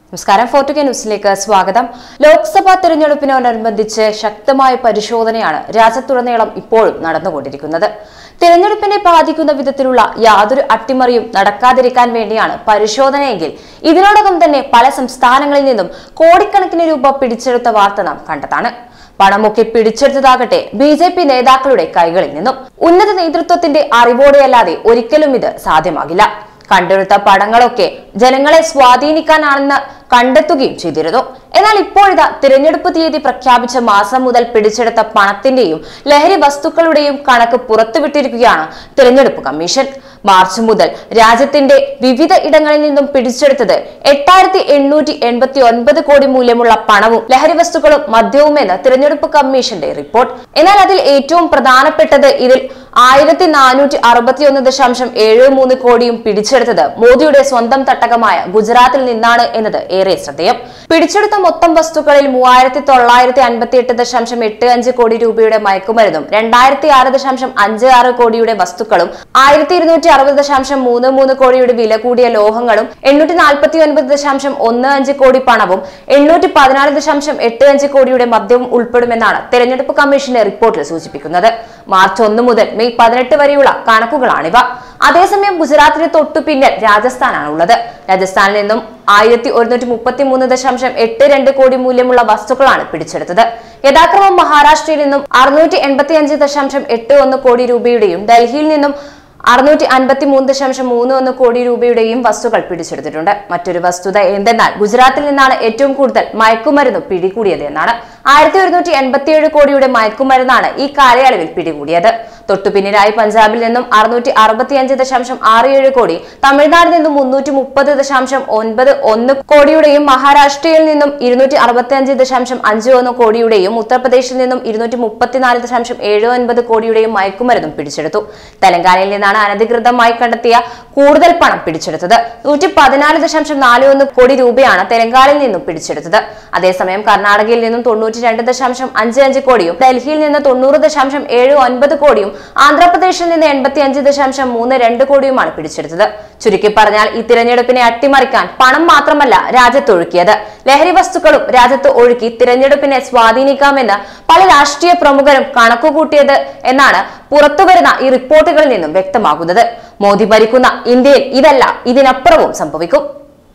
നമസ്കാരം. 4K ന്യൂസിലേക്ക് സ്വാഗതം. ലോക്സഭാ തെരഞ്ഞെടുപ്പിനോടനുബന്ധിച്ച് ശക്തമായ പരിശോധനയാണ് രാജ്യത്തുടനീളം ഇപ്പോഴും നടന്നുകൊണ്ടിരിക്കുന്നത്. തെരഞ്ഞെടുപ്പിനെ ബാധിക്കുന്ന വിധത്തിലുള്ള യാതൊരു അട്ടിമറിയും നടക്കാതിരിക്കാൻ വേണ്ടിയാണ് പരിശോധനയെങ്കിൽ ഇതിനോടകം തന്നെ പല സംസ്ഥാനങ്ങളിൽ നിന്നും കോടിക്കണക്കിന് രൂപ പിടിച്ചെടുത്ത വാർത്ത നാം കണ്ടതാണ്. പണമൊക്കെ പിടിച്ചെടുത്തതാകട്ടെ BJP നേതാക്കളുടെ കൈകളിൽ നിന്നും. ഉന്നത നേതൃത്വത്തിന്റെ അറിവോടെയല്ലാതെ ഒരിക്കലും ഇത് സാധ്യമാകില്ല. കണ്ടെടുത്ത പണങ്ങളൊക്കെ ജനങ്ങളെ സ്വാധീനിക്കാനാണെന്ന് കണ്ടെത്തുകയും ചെയ്തിരുന്നു. എന്നാൽ ഇപ്പോഴിതാ തിരഞ്ഞെടുപ്പ് തീയതി പ്രഖ്യാപിച്ച മാസം മുതൽ പിടിച്ചെടുത്ത പണത്തിന്റെയും ലഹരി വസ്തുക്കളുടെയും കണക്ക് പുറത്തുവിട്ടിരിക്കുകയാണ് തിരഞ്ഞെടുപ്പ് കമ്മീഷൻ. മാർച്ച് മുതൽ രാജ്യത്തിന്റെ വിവിധ ഇടങ്ങളിൽ നിന്നും പിടിച്ചെടുത്തത് 8889 കോടി മൂല്യമുള്ള പണവും ലഹരി വസ്തുക്കളും മദ്യവുമെന്ന് തിരഞ്ഞെടുപ്പ് കമ്മീഷന്റെ റിപ്പോർട്ട്. എന്നാൽ അതിൽ ഏറ്റവും പ്രധാനപ്പെട്ടത് ഇതിൽ 1461.73 കോടിയും പിടിച്ചെടുത്തത് മോദിയുടെ സ്വന്തം തട്ടകമായ ഗുജറാത്തിൽ നിന്നാണ് എന്നത് ഏറെ ശ്രദ്ധേയം. പിടിച്ചെടുത്ത മൊത്തം വസ്തുക്കളിൽ 3258.85 കോടി രൂപയുടെ മയക്കുമരുന്നും 2006.56 കോടിയുടെ വസ്തുക്കളും 1260.33 കോടിയുടെ വില കൂടിയ ലോഹങ്ങളും 849.15 കോടി പണവും 814.85 കോടിയുടെ മദ്യവും ഉൾപ്പെടുമെന്നാണ് തെരഞ്ഞെടുപ്പ് കമ്മീഷന്റെ റിപ്പോർട്ടിൽ സൂചിപ്പിക്കുന്നത്. മാർച്ച് 1 മുതൽ മെയ് 18 വരെയുള്ള കണക്കുകളാണിവ. അതേസമയം ഗുജറാത്തിന് തൊട്ടു പിന്നിൽ രാജസ്ഥാനാണ് ഉള്ളത്. രാജസ്ഥാനിൽ നിന്നും 1133.82 കോടി മൂല്യമുള്ള വസ്തുക്കളാണ് പിടിച്ചെടുത്തത്. യഥാക്രമം മഹാരാഷ്ട്രയിൽ നിന്നും 685.81 കോടി രൂപയുടെയും ഡൽഹിയിൽ നിന്നും 653.31 കോടി രൂപയുടെയും വസ്തുക്കൾ പിടിച്ചെടുത്തിട്ടുണ്ട്. മറ്റൊരു വസ്തുത എന്തെന്നാൽ ഗുജറാത്തിൽ നിന്നാണ് ഏറ്റവും കൂടുതൽ മയക്കുമരുന്ന് പിടികൂടിയത് എന്നാണ്. 1187 കോടിയുടെ മയക്കുമരുന്നാണ് ഈ കാലയളവിൽ പിടികൂടിയത്. തൊട്ടുപിന്നിലായി പഞ്ചാബിൽ നിന്നും 665.67 കോടി, തമിഴ്നാട്ടിൽ നിന്നും 330.91 കോടിയുടെയും മഹാരാഷ്ട്രയിൽ നിന്നും 265.51 കോടിയുടെയും ഉത്തർപ്രദേശിൽ നിന്നും 234.79 കോടിയുടെയും മയക്കുമരുന്നും പിടിച്ചെടുത്തു. തെലങ്കാനയിൽ നിന്നാണ് അനധികൃതമായി കണ്ടെത്തിയ കൂടുതൽ പണം പിടിച്ചെടുത്തത്. 114.41 കോടി രൂപയാണ് തെലങ്കാനയിൽ നിന്നും പിടിച്ചെടുത്തത്. അതേസമയം കർണാടകയിൽ നിന്നും 92.55 കോടിയും ഡൽഹിയിൽ നിന്ന് 90.79 കോടിയും ആന്ധ്രാപ്രദേശിൽ നിന്ന് 85.32 കോടിയുമാണ് പിടിച്ചെടുത്തത്. ചുരുക്കി പറഞ്ഞാൽ ഈ തിരഞ്ഞെടുപ്പിനെ അട്ടിമറിക്കാൻ പണം മാത്രമല്ല രാജ്യത്തൊഴുക്കിയത്, ലഹരി വസ്തുക്കളും രാജ്യത്ത് ഒഴുക്കി തിരഞ്ഞെടുപ്പിനെ സ്വാധീനിക്കാമെന്ന് പല രാഷ്ട്രീയ പ്രമുഖരും കണക്കുകൂട്ടിയത് എന്നാണ് പുറത്തുവരുന്ന ഈ റിപ്പോർട്ടുകളിൽ നിന്നും വ്യക്തമാകുന്നത്. മോദി ഭരിക്കുന്ന ഇന്ത്യയിൽ ഇതല്ല, ഇതിനപ്പുറവും സംഭവിക്കും.